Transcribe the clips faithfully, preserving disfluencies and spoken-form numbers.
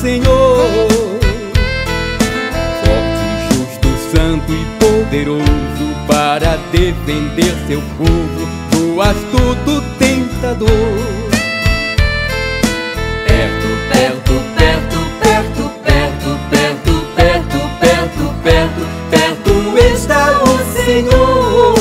Senhor, forte, justo, santo e poderoso para defender seu povo do astuto tentador. Perto, perto, perto, perto, perto, perto, perto, perto, perto, perto está o Senhor,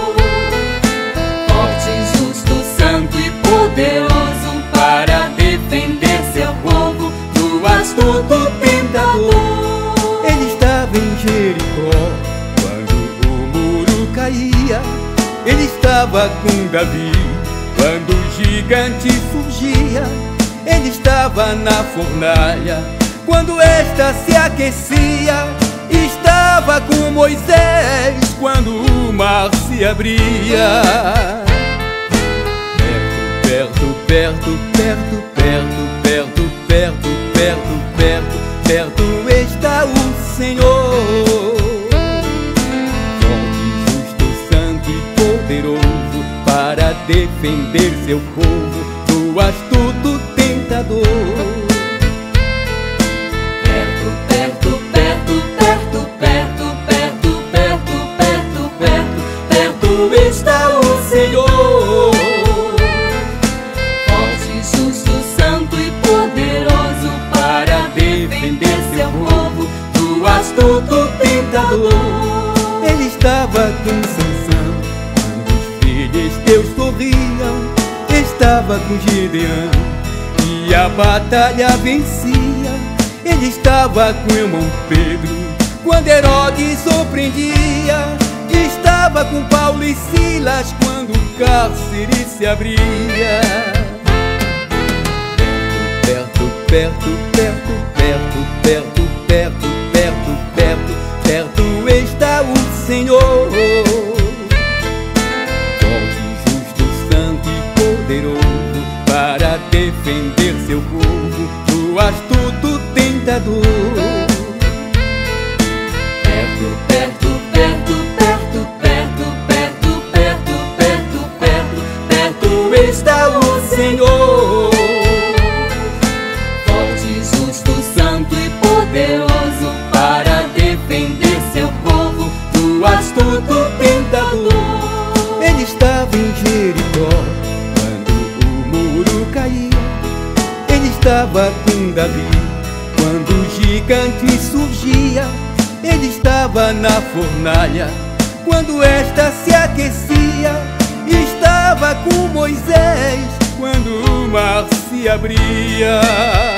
forte, justo, santo e poderoso para defender seu povo do astuto tentador. Ele estava em Jericó quando o muro caía, ele estava com Davi quando o gigante surgia, ele estava na fornalha quando esta se aquecia, estava com Moisés quando o mar se abria. Perto, perto, perto, perto, perto, perto, perto, perto, perto está o Senhor, forte, justo, santo e poderoso para defender seu povo do astuto tentador. Perto, perto, perto, perto, perto, perto, perto, perto, perto, perto está o Senhor, forte, justo, santo e poderoso para defender seu povo do astuto tentador. Ele estava com Sansão quando os filisteus corriam, estava com Gideão e a batalha vencia. Ele estava com o irmão Pedro quando Herodes o prendia, estava com Paulo e Silas quando o cárcere se abria. Perto, perto, perto, perto, perto, perto, perto, perto, perto está o Senhor, forte, justo, santo e poderoso para defender seu povo do astuto tentador. Perto, perto, perto, perto, perto, perto, perto, perto, perto, perto está o Senhor, forte, justo, santo e poderoso para defender seu povo do astuto tentador. Ele estava em Jericó quando o muro caía, ele estava com Davi quando o gigante surgia, ele estava na fornalha quando esta se aquecia, estava com Moisés quando o mar se abria.